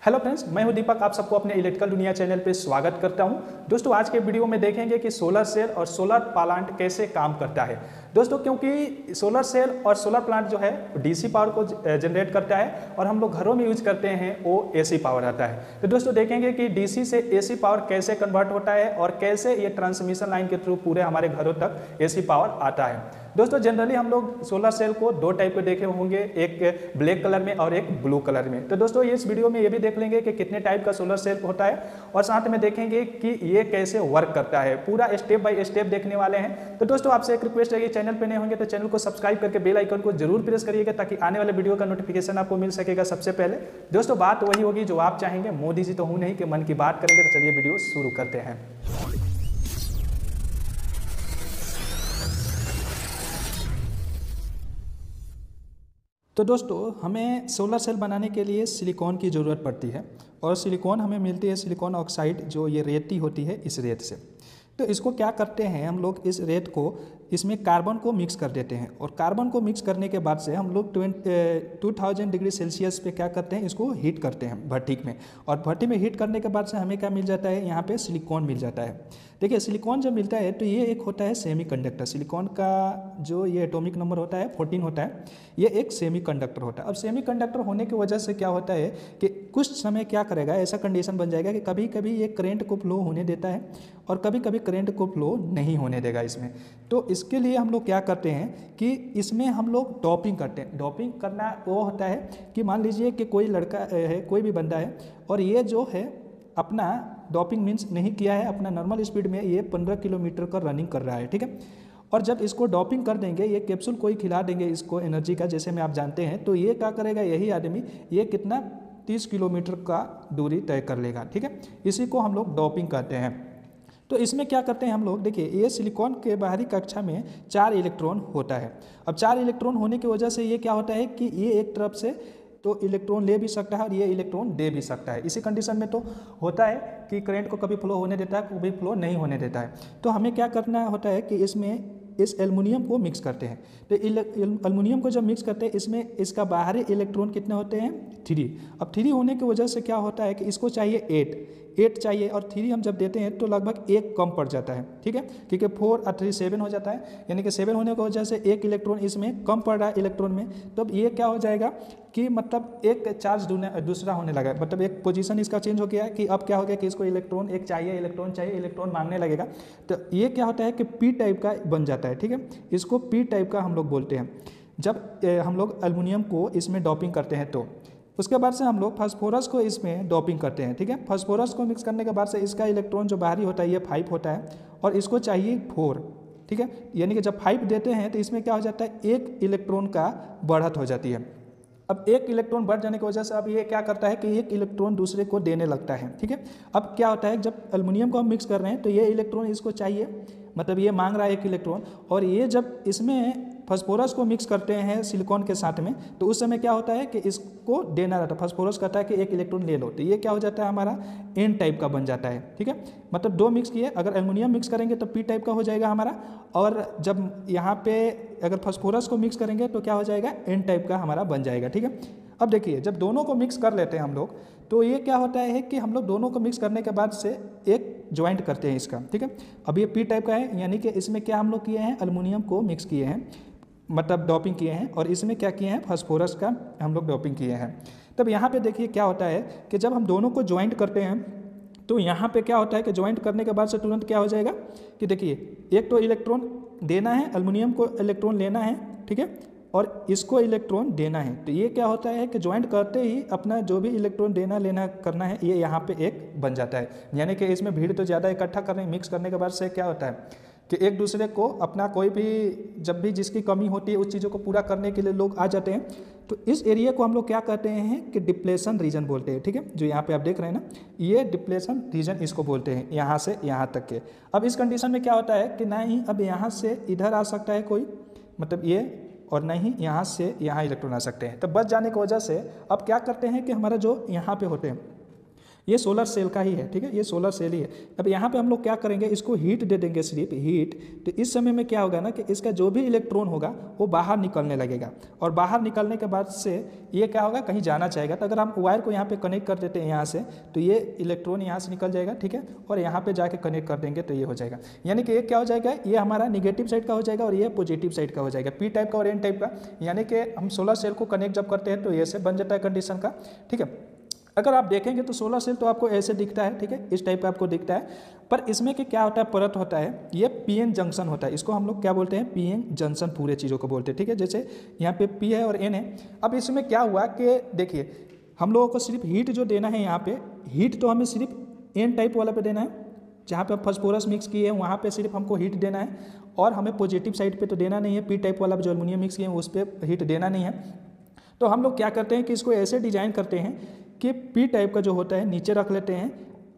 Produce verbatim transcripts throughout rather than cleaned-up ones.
Hello friends, मैं हूं दीपक। आप सबको अपने इलेक्ट्रिकल दुनिया चैनल पे स्वागत करता हूं। दोस्तों, आज के वीडियो में देखेंगे कि सोलर सेल और सोलर प्लांट कैसे काम करता है। दोस्तों, क्योंकि सोलर सेल और सोलर प्लांट जो है डीसी पावर को जनरेट करता है और हम लोग घरों में यूज करते हैं वो एसी पावर आता है। तो दोस्तों देखेंगे कि डीसी से एसी पावर कैसे कन्वर्ट होता है और कैसे ये ट्रांसमिशन लाइन के थ्रू पूरे हमारे घरों तक एसी पावर आता है। दोस्तों, जनरली हम लोग सोलर सेल को दो टाइप के देखे होंगे, एक ब्लैक कलर में और एक ब्लू कलर में। तो दोस्तों, इस वीडियो में ये भी देख लेंगे कि कितने टाइप का सोलर सेल होता है और साथ में देखेंगे कि ये कैसे वर्क करता है। पूरा स्टेप बाय स्टेप देखने वाले हैं। तो दोस्तों, आपसे एक रिक्वेस्ट है कि चैनल पे नए होंगे तो चैनल को सब्सक्राइब करके बेल आइकन को जरूर प्रेस करिएगा ताकि आने वाले वीडियो का नोटिफिकेशन आपको मिल सकेगा सबसे पहले। दोस्तों, बात वही होगी जो आप चाहेंगे। मोदी जी तो हूँ नहीं कि मन की बात करेंगे। तो चलिए वीडियो शुरू करते हैं। तो दोस्तों, हमें सोलर सेल बनाने के लिए सिलिकॉन की ज़रूरत पड़ती है और सिलिकॉन हमें मिलती है सिलिकॉन ऑक्साइड, जो ये रेती होती है इस रेत से। तो इसको क्या करते हैं हम लोग, इस रेत को इसमें कार्बन को मिक्स कर देते हैं और कार्बन को मिक्स करने के बाद से हम लोग टू थाउजेंड डिग्री सेल्सियस पे क्या करते हैं, इसको हीट करते हैं भट्टी में। और भट्टी में हीट करने के बाद से हमें क्या मिल जाता है, यहाँ पे सिलिकॉन मिल जाता है। देखिए, सिलिकॉन जब मिलता है तो ये एक होता है सेमीकंडक्टर। सिलिकॉन का जो ये एटॉमिक नंबर होता है फोर्टीन होता है, ये एक सेमीकंडक्टर होता है। अब सेमीकंडक्टर होने की वजह से क्या होता है कि कुछ समय क्या करेगा, ऐसा कंडीशन बन जाएगा कि कभी कभी ये करंट को फ्लो होने देता है और कभी कभी करंट को फ्लो नहीं होने देगा इसमें। तो इसके लिए हम लोग क्या करते हैं कि इसमें हम लोग डॉपिंग करते हैं। डॉपिंग करना वो होता है कि मान लीजिए कि कोई लड़का है, कोई भी बंदा है और ये जो है अपना डॉपिंग मीन्स नहीं किया है, अपना नॉर्मल स्पीड में ये पंद्रह किलोमीटर का रनिंग कर रहा है, ठीक है। और जब इसको डॉपिंग कर देंगे, ये कैप्सूल कोई खिला देंगे इसको एनर्जी का, जैसे में आप जानते हैं, तो ये क्या करेगा, यही आदमी ये कितना तीस किलोमीटर का दूरी तय कर लेगा, ठीक है। इसी को हम लोग डॉपिंग कहते हैं। तो इसमें क्या करते हैं हम लोग, देखिए ये सिलिकॉन के बाहरी कक्षा में चार इलेक्ट्रॉन होता है। अब चार इलेक्ट्रॉन होने की वजह से ये क्या होता है कि ये एक तरफ से तो इलेक्ट्रॉन ले भी सकता है और ये इलेक्ट्रॉन दे भी सकता है। इसी कंडीशन में तो होता है कि करंट को कभी फ्लो होने देता है, कभी फ्लो नहीं होने देता है। तो हमें क्या करना होता है कि इसमें इस एल्युमिनियम को मिक्स करते हैं। तो एल्युमिनियम को जब मिक्स करते हैं, इसमें इसका बाहरी इलेक्ट्रॉन कितने होते हैं, थ्री। अब थ्री होने की वजह से क्या होता है कि इसको चाहिए एट एट चाहिए और थ्री हम जब देते हैं तो लगभग एक कम पड़ जाता है, ठीक है, क्योंकि फोर और थ्री सेवन हो जाता है, यानी कि सेवन होने की वजह से एक इलेक्ट्रॉन इसमें कम पड़ रहा है इलेक्ट्रॉन में। तो अब ये क्या हो जाएगा कि मतलब एक चार्ज दूसरा होने लगा, मतलब एक पोजीशन इसका चेंज हो गया है कि अब क्या हो गया कि इसको इलेक्ट्रॉन एक चाहिए, इलेक्ट्रॉन चाहिए, इलेक्ट्रॉन मांगने लगेगा। तो ये क्या होता है कि पी टाइप का बन जाता है, ठीक है। इसको पी टाइप का हम लोग बोलते हैं जब हम लोग एल्युमिनियम को इसमें डॉपिंग करते हैं। तो उसके बाद से हम लोग फास्फोरस को इसमें डॉपिंग करते हैं, ठीक है। फास्फोरस को मिक्स करने के बाद से इसका इलेक्ट्रॉन जो बाहरी होता है ये फाइव होता है और इसको चाहिए फोर, ठीक है। यानी कि जब फाइव देते हैं तो इसमें क्या हो जाता है, एक इलेक्ट्रॉन का बढ़त हो जाती है। अब एक इलेक्ट्रॉन बढ़ जाने की वजह से अब ये क्या करता है कि एक इलेक्ट्रॉन दूसरे को देने लगता है, ठीक है। अब क्या होता है, जब एल्युमिनियम को हम मिक्स कर रहे हैं तो ये इलेक्ट्रॉन इसको चाहिए, मतलब ये मांग रहा है एक इलेक्ट्रॉन, और ये जब इसमें फास्फोरस को मिक्स करते हैं सिलिकॉन के साथ में तो उस समय क्या होता है कि इसको देना रहता है। फास्फोरस कहता है कि एक इलेक्ट्रॉन ले लो, तो ये क्या हो जाता है, हमारा एन टाइप का बन जाता है, ठीक है। मतलब दो मिक्स किए, अगर एल्युमिनियम मिक्स करेंगे तो पी टाइप का हो जाएगा हमारा, और जब यहाँ पे अगर फास्फोरस को मिक्स करेंगे तो क्या हो जाएगा, एन टाइप का हमारा बन जाएगा, ठीक है। अब देखिए, जब दोनों को मिक्स कर लेते हैं हम लोग तो ये क्या होता है कि हम लोग दोनों को मिक्स करने के बाद से एक ज्वाइंट करते हैं इसका, ठीक है। अब ये पी टाइप का है, यानी कि इसमें क्या हम लोग किए हैं, एल्युमिनियम को मिक्स किए हैं, मतलब डॉपिंग किए हैं, और इसमें क्या किए हैं, फास्फोरस का हम लोग डॉपिंग किए हैं। तब यहाँ पे देखिए क्या होता है कि जब हम दोनों को ज्वाइंट करते हैं तो यहाँ पे क्या होता है कि ज्वाइंट करने के बाद से तुरंत क्या हो जाएगा कि देखिए, एक तो इलेक्ट्रॉन देना है, एल्युमिनियम को इलेक्ट्रॉन लेना है, ठीक है, और इसको इलेक्ट्रॉन देना है। तो ये क्या होता है कि ज्वाइंट करते ही अपना जो भी इलेक्ट्रॉन देना लेना करना है ये यहाँ पे एक बन जाता है। यानी कि इसमें भीड़ तो ज़्यादा इकट्ठा करने मिक्स करने के बाद से क्या होता है कि एक दूसरे को अपना कोई भी जब भी जिसकी कमी होती है उस चीज़ों को पूरा करने के लिए लोग आ जाते हैं। तो इस एरिया को हम लोग क्या कहते हैं कि डिप्लेशन रीजन बोलते हैं, ठीक है। जो यहाँ पे आप देख रहे हैं ना, ये डिप्लेशन रीजन इसको बोलते हैं, यहाँ से यहाँ तक के। अब इस कंडीशन में क्या होता है कि ना ही अब यहाँ से इधर आ सकता है कोई, मतलब ये, और ना ही यहाँ से यहाँ इलेक्ट्रॉन आ सकते हैं। तो बच जाने की वजह से अब क्या करते हैं कि हमारा जो यहाँ पे होते हैं ये सोलर सेल का ही है, ठीक है, ये सोलर सेल ही है। अब यहाँ पे हम लोग क्या करेंगे, इसको हीट दे देंगे, सिर्फ हीट। तो इस समय में क्या होगा ना कि इसका जो भी इलेक्ट्रॉन होगा वो बाहर निकलने लगेगा, और बाहर निकलने के बाद से ये क्या होगा, कहीं जाना चाहेगा। तो अगर हम वायर को यहाँ पे कनेक्ट कर देते हैं यहाँ से, तो ये इलेक्ट्रॉन यहाँ से निकल जाएगा, ठीक है, और यहाँ पे जाके कनेक्ट कर देंगे तो ये हो जाएगा। यानी कि ये क्या हो जाएगा, ये हमारा निगेटिव साइड का हो जाएगा और ये पॉजिटिव साइड का हो जाएगा, पी टाइप का और एन टाइप का। यानी कि हम सोलर सेल को कनेक्ट जब करते हैं तो ये से बन जाता है कंडीशन का, ठीक है। अगर आप देखेंगे तो सोलर सेल तो आपको ऐसे दिखता है, ठीक है, इस टाइप का आपको दिखता है, पर इसमें कि क्या होता है, परत होता है, ये पीएन जंक्शन होता है। इसको हम लोग क्या बोलते हैं, पीएन जंक्शन पूरे चीज़ों को बोलते हैं, ठीक है। जैसे यहाँ पे पी है और एन है। अब इसमें क्या हुआ कि देखिए, हम लोगों को सिर्फ हीट जो देना है यहाँ पे, हीट तो हमें सिर्फ एन टाइप वाला पे देना है, जहाँ पे फास्फोरस मिक्स किए हैं वहाँ पे सिर्फ हमको हीट देना है, और हमें पॉजिटिव साइड पे तो देना नहीं है, पी टाइप वाला जो एल्युमिनियम मिक्स किए हैं उस पर हीट देना नहीं है। तो हम लोग क्या करते हैं कि इसको ऐसे डिजाइन करते हैं कि पी टाइप का जो होता है नीचे रख लेते हैं,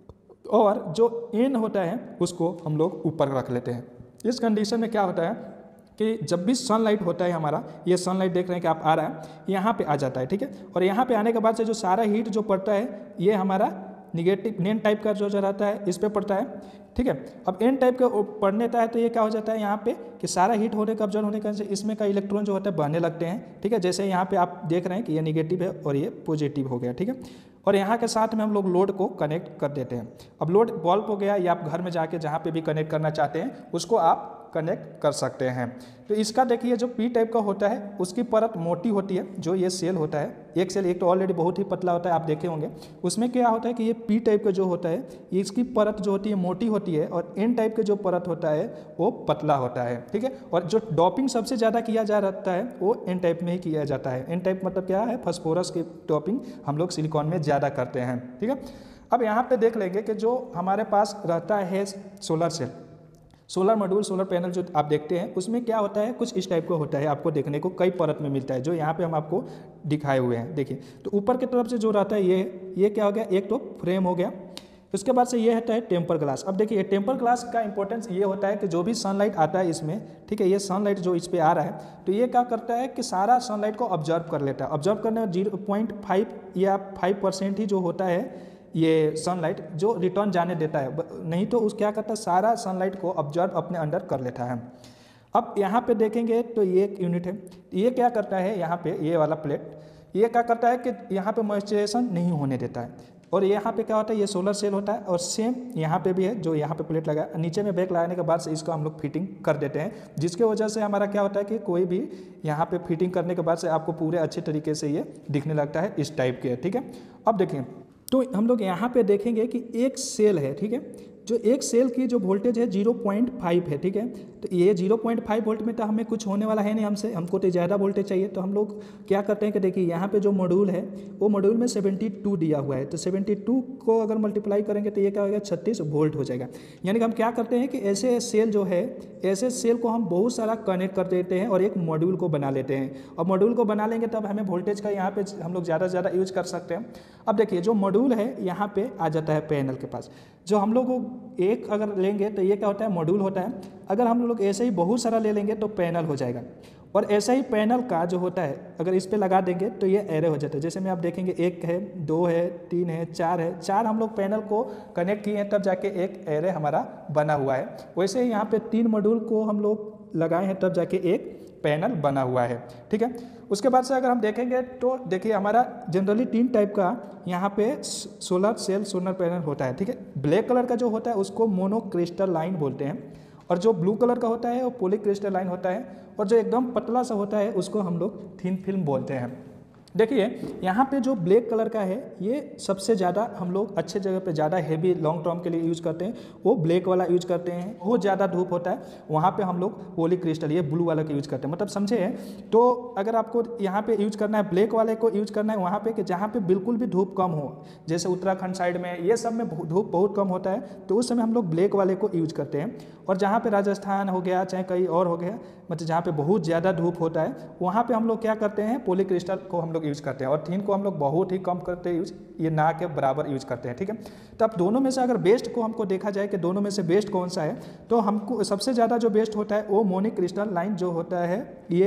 और जो एन होता है उसको हम लोग ऊपर रख लेते हैं। इस कंडीशन में क्या होता है कि जब भी सनलाइट होता है हमारा, ये सनलाइट देख रहे हैं कि आप आ रहा है, यहाँ पे आ जाता है, ठीक है, और यहाँ पे आने के बाद से जो सारा हीट जो पड़ता है ये हमारा निगेटिव एन टाइप का जो जो रहता है इस पे पड़ता है, ठीक है। अब एन टाइप का पढ़ने है तो ये क्या हो जाता है यहाँ पे कि सारा हीट होने का ऑब्जर्व होने का इसमें का इलेक्ट्रॉन जो होता है बहने लगते हैं, ठीक है। जैसे यहाँ पे आप देख रहे हैं कि ये निगेटिव है और ये पॉजिटिव हो गया, ठीक है। और यहाँ के साथ में हम लोग लोड को कनेक्ट कर देते हैं। अब लोड बल्ब हो गया, या आप घर में जाके जहाँ पे भी कनेक्ट करना चाहते हैं उसको आप कनेक्ट कर सकते हैं। तो इसका देखिए जो पी टाइप का होता है उसकी परत मोटी होती है, जो ये सेल होता है, एक सेल, एक तो ऑलरेडी बहुत ही पतला होता है, आप देखे होंगे। उसमें क्या होता है कि ये पी टाइप का जो होता है ये इसकी परत जो होती है मोटी होती है, और एन टाइप का जो परत होता है वो पतला होता है, ठीक है। और जो डॉपिंग सबसे ज़्यादा किया जा रहता है वो एन टाइप में ही किया जाता है। एन टाइप मतलब क्या है, फास्फोरस की डॉपिंग हम लोग सिलिकॉन में ज़्यादा करते हैं, ठीक है। अब यहाँ पे देख लेंगे कि जो हमारे पास रहता है solar cell, solar module, solar panel जो आप देखते हैं उसमें क्या होता है, कुछ इस टाइप का होता है, आपको देखने को कई परत में मिलता है, जो यहाँ पे हम आपको दिखाए हुए हैं। देखिए, तो ऊपर की तरफ से जो रहता है ये ये क्या हो गया, एक तो फ्रेम हो गया। उसके बाद से ये होता है टेम्पर ग्लास। अब देखिए, टेम्पर ग्लास का इंपॉर्टेंस ये होता है कि जो भी सनलाइट आता है इसमें, ठीक है, ये सनलाइट जो इस पे आ रहा है तो ये क्या करता है कि सारा सनलाइट को ऑब्जर्व कर लेता है। ऑब्जर्व करने में जीरो पॉइंट फाइव या फाइव परसेंट ही जो होता है ये सनलाइट जो रिटर्न जाने देता है, नहीं तो उस क्या करता है सारा सनलाइट को ऑब्जर्व अपने अंडर कर लेता है। अब यहाँ पे देखेंगे तो ये एक यूनिट है, ये क्या करता है, यहाँ पे ये वाला प्लेट ये क्या करता है कि यहाँ पे मॉइस्चराइजेशन नहीं होने देता है। और यहाँ पे क्या होता है, ये सोलर सेल होता है, और सेम यहाँ पे भी है, जो यहाँ पे प्लेट लगा नीचे में बैक लगाने के बाद से इसको हम लोग फिटिंग कर देते हैं, जिसके वजह से हमारा क्या होता है कि कोई भी यहाँ पे फिटिंग करने के बाद से आपको पूरे अच्छे तरीके से ये दिखने लगता है इस टाइप के, ठीक है। अब देखिए, तो हम लोग यहाँ पे देखेंगे कि एक सेल है, ठीक है, जो एक सेल की जो वोल्टेज है ज़ीरो पॉइंट फाइव है, ठीक है। तो ये ज़ीरो पॉइंट फाइव वोल्ट में तो हमें कुछ होने वाला है नहीं हमसे, हमको तो ज़्यादा वोल्टेज चाहिए। तो हम लोग क्या करते हैं कि देखिए यहाँ पे जो मॉड्यूल है वो मॉड्यूल में सेवेंटी टू दिया हुआ है, तो सेवेंटी टू को अगर मल्टीप्लाई करेंगे तो ये क्या होगा, छत्तीस वोल्ट हो जाएगा। यानी कि हम क्या करते हैं कि ऐसे सेल जो है, ऐसे सेल को हम बहुत सारा कनेक्ट कर देते हैं और एक मॉड्यूल को बना लेते हैं, और मॉड्यूल को बना लेंगे तब हमें वोल्टेज का यहाँ पे हम लोग ज़्यादा से ज़्यादा यूज कर सकते हैं। अब देखिए, जो मॉड्यूल है यहाँ पे आ जाता है पैनल के पास। जो हम लोग एक अगर लेंगे तो ये क्या होता है, मॉड्यूल होता है। अगर हम लोग ऐसे ही बहुत सारा ले लेंगे तो पैनल हो जाएगा, और ऐसा ही पैनल का जो होता है अगर इस पे लगा देंगे तो ये एरे हो जाता है। जैसे में आप देखेंगे एक है, दो है, तीन है, चार है, चार हम लोग पैनल को कनेक्ट किए हैं तब जाके एक एरे हमारा बना हुआ है। वैसे ही यहाँ पे तीन मॉड्यूल को हम लोग लगाए हैं तब जाके एक पैनल बना हुआ है, ठीक है। उसके बाद से अगर हम देखेंगे तो देखिए, हमारा जनरली तीन टाइप का यहाँ पे सोलर सेल सोलर पैनल होता है, ठीक है। ब्लैक कलर का जो होता है उसको मोनोक्रिस्टलाइन बोलते हैं, और जो ब्लू कलर का होता है वो पॉलीक्रिस्टलाइन होता है, और जो एकदम पतला सा होता है उसको हम लोग थिन फिल्म बोलते हैं। देखिए, यहाँ पे जो ब्लैक कलर का है ये सबसे ज़्यादा हम लोग अच्छे जगह पे ज़्यादा हेवी लॉन्ग टर्म के लिए यूज़ करते हैं, वो ब्लैक वाला यूज़ करते हैं। बहुत ज़्यादा धूप होता है वहाँ पे हम लोग पॉलीक्रिस्टल ये ब्लू वाला का यूज़ करते हैं, मतलब समझे। तो अगर आपको यहाँ पे यूज़ करना है, ब्लैक वाले को यूज़ करना है वहाँ पे कि जहाँ पे बिल्कुल भी धूप कम हो, जैसे उत्तराखंड साइड में ये सब में धूप बहुत कम होता है, तो उस समय हम लोग ब्लैक वाले को यूज़ करते हैं। और जहाँ पे राजस्थान हो गया चाहे कहीं और हो गया, मतलब जहाँ पे बहुत ज़्यादा धूप होता है वहाँ पे हम लोग क्या करते हैं, पॉलीक्रिस्टल को हम लोग यूज़ करते हैं, और थिन को हम लोग बहुत ही कम करते हैं यूज, ये ना के बराबर यूज करते हैं, ठीक है। तो अब दोनों में से अगर बेस्ट को हमको देखा जाए कि दोनों में से बेस्ट कौन सा है, तो हमको सबसे ज़्यादा जो बेस्ट होता है वो मोनोक्रिस्टलाइन जो होता है, ये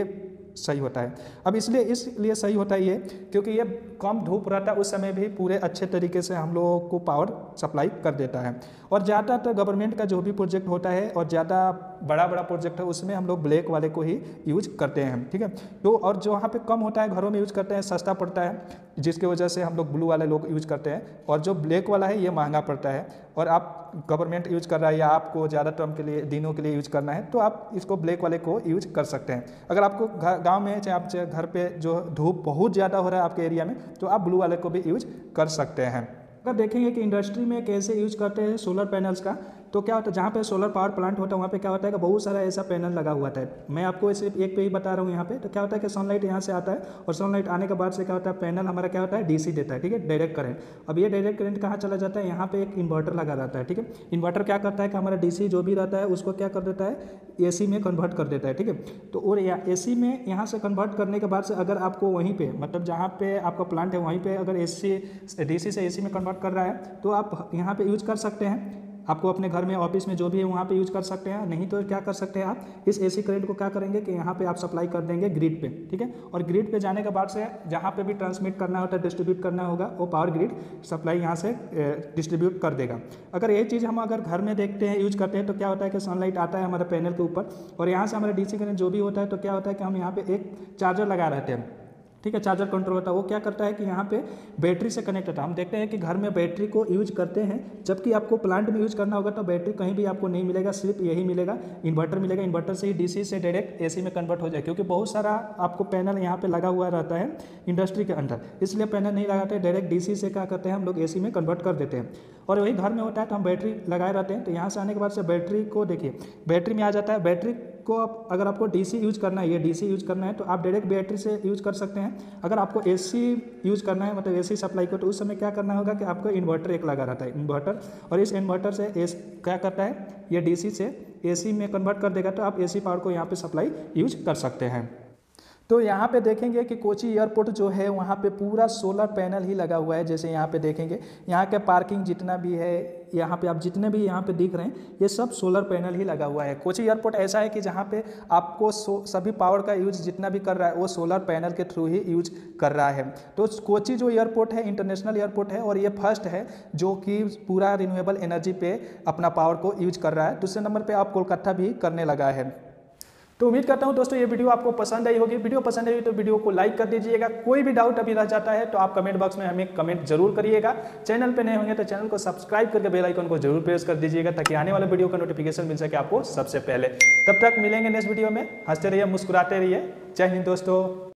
सही होता है। अब इसलिए इसलिए सही होता है ये क्योंकि ये कम धूप रहता है उस समय भी पूरे अच्छे तरीके से हम लोगों को पावर सप्लाई कर देता है। और ज़्यादातर गवर्नमेंट का जो भी प्रोजेक्ट होता है और ज़्यादा बड़ा बड़ा प्रोजेक्ट है उसमें हम लोग ब्लैक वाले को ही यूज करते हैं, ठीक है। तो और जो वहाँ पे कम होता है घरों में यूज करते हैं, सस्ता पड़ता है, जिसकी वजह से हम लोग ब्लू वाले लोग यूज करते हैं। और जो ब्लैक वाला है ये महंगा पड़ता है और आप गवर्नमेंट यूज कर रहा है या आपको ज़्यादा टर्म के लिए दिनों के लिए यूज करना है तो आप इसको ब्लैक वाले को यूज कर सकते हैं। अगर आपको गांव में चाहे आप चाहे घर पे जो धूप बहुत ज़्यादा हो रहा है आपके एरिया में तो आप ब्लू वाले को भी यूज कर सकते हैं। अगर देखेंगे कि इंडस्ट्री में कैसे यूज करते हैं सोलर पैनल्स का, तो क्या होता है जहाँ पे सोलर पावर प्लांट होता है वहाँ पे क्या होता है कि बहुत सारा ऐसा पैनल लगा हुआ था। मैं आपको सिर्फ एक पे ही बता रहा हूँ यहाँ पे। तो क्या होता है कि सनलाइट यहाँ से आता है और सनलाइट आने के बाद से क्या होता है पैनल हमारा क्या होता है डीसी देता है, ठीक है, डायरेक्ट करंट। अब ये डायरेक्ट करंट कहाँ चला जाता है, यहाँ पे एक इन्वर्टर लगा रहता है, ठीक है। इन्वर्टर क्या करता है कि हमारा डीसी जो भी रहता है उसको क्या कर देता है एसी में कन्वर्ट कर देता है, ठीक है। तो और एसी में यहाँ से कन्वर्ट करने के बाद से अगर आपको वहीं पे मतलब जहाँ पे आपका प्लांट है वहीं पे अगर एसी डीसी से एसी में कन्वर्ट कर रहा है तो आप यहाँ पे यूज कर सकते हैं। आपको अपने घर में ऑफिस में जो भी है वहाँ पे यूज कर सकते हैं। नहीं तो क्या कर सकते हैं आप इस एसी करंट को क्या करेंगे कि यहाँ पे आप सप्लाई कर देंगे ग्रिड पे, ठीक है। और ग्रिड पे जाने के बाद से जहाँ पे भी ट्रांसमिट करना होता है डिस्ट्रीब्यूट करना होगा वो पावर ग्रिड सप्लाई यहाँ से डिस्ट्रीब्यूट कर देगा। अगर ये चीज़ हम अगर घर में देखते हैं यूज करते हैं तो क्या होता है कि सनलाइट आता है हमारे पैनल के ऊपर और यहाँ से हमारा डीसी करंट जो भी होता है तो क्या होता है कि हम यहाँ पे एक चार्जर लगा रहते हैं, ठीक है। चार्जर कंट्रोल होता है वो क्या करता है कि यहाँ पे बैटरी से कनेक्ट होता है। हम देखते हैं कि घर में बैटरी को यूज करते हैं जबकि आपको प्लांट में यूज करना होगा तो बैटरी कहीं भी आपको नहीं मिलेगा, सिर्फ यही मिलेगा इन्वर्टर मिलेगा। इन्वर्टर से ही डीसी से डायरेक्ट एसी में कन्वर्ट हो जाए क्योंकि बहुत सारा आपको पैनल यहाँ पे लगा हुआ रहता है इंडस्ट्री के अंदर, इसलिए पैनल नहीं लगाते, डायरेक्ट डीसी से क्या करते हैं हम लोग एसी में कन्वर्ट कर देते हैं। और वही घर में होता है तो हम बैटरी लगाए रहते हैं। तो यहाँ से आने के बाद से बैटरी को देखिए बैटरी में आ जाता है। बैटरी को आप अगर आपको डीसी यूज करना है ये डीसी यूज करना है तो आप डायरेक्ट बैटरी से यूज कर सकते हैं। अगर आपको एसी यूज करना है मतलब एसी सप्लाई को तो उस समय क्या करना होगा कि आपको इन्वर्टर एक लगा रहता है इन्वर्टर और इस इन्वर्टर से एस क्या करता है ये डीसी से एसी में कन्वर्ट कर देगा तो आप एसी पावर को यहाँ पे सप्लाई यूज कर सकते हैं। तो यहाँ पे देखेंगे कि कोची एयरपोर्ट जो है वहाँ पे पूरा सोलर पैनल ही लगा हुआ है। जैसे यहाँ पे देखेंगे यहाँ के पार्किंग जितना भी है यहाँ पे आप जितने भी यहाँ पे दिख रहे हैं ये सब सोलर पैनल ही लगा हुआ है। कोची एयरपोर्ट ऐसा है कि जहाँ पे आपको सभी पावर का यूज जितना भी कर रहा है वो सोलर पैनल के थ्रू ही यूज कर रहा है। तो कोची जो एयरपोर्ट है इंटरनेशनल एयरपोर्ट है और ये फर्स्ट है जो कि पूरा रिन्यूएबल एनर्जी पे अपना पावर को यूज कर रहा है। दूसरे नंबर पर आप कोलकाता भी करने लगा है। तो उम्मीद करता हूं दोस्तों ये वीडियो आपको पसंद आई होगी। वीडियो पसंद आई तो वीडियो को लाइक कर दीजिएगा। कोई भी डाउट अभी रह जाता है तो आप कमेंट बॉक्स में हमें कमेंट जरूर करिएगा। चैनल पे नए होंगे तो चैनल को सब्सक्राइब करके बेल आइकन को जरूर प्रेस कर दीजिएगा ताकि आने वाले वीडियो का नोटिफिकेशन मिल सके आपको सबसे पहले। तब तक मिलेंगे नेक्स्ट वीडियो में। हंसते रहिए, मुस्कुराते रहिए। जय हिंद दोस्तों।